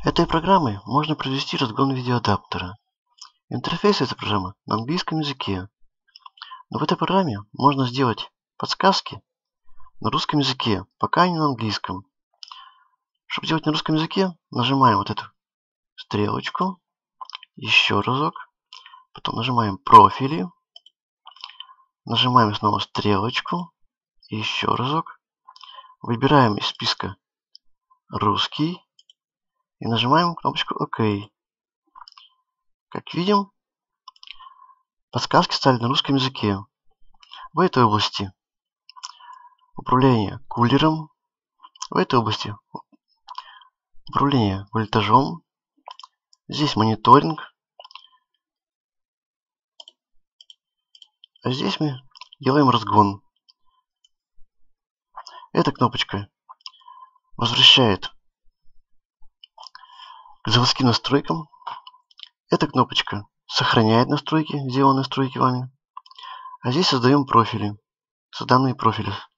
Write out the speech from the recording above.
Этой программой можно провести разгон видеоадаптера. Интерфейс этой программы на английском языке. Но в этой программе можно сделать подсказки на русском языке, пока не на английском. Чтобы делать на русском языке, нажимаем вот эту стрелочку, еще разок, потом нажимаем профили, нажимаем снова стрелочку, еще разок, выбираем из списка русский и нажимаем кнопочку ОК. Как видим, подсказки стали на русском языке. В этой области управление кулером, в этой области управление вольтажом, здесь мониторинг, а здесь мы делаем разгон. Эта кнопочка возвращает к заводским настройкам. Эта кнопочка сохраняет настройки, сделанные настройки вами. А здесь создаем профили, данные профили.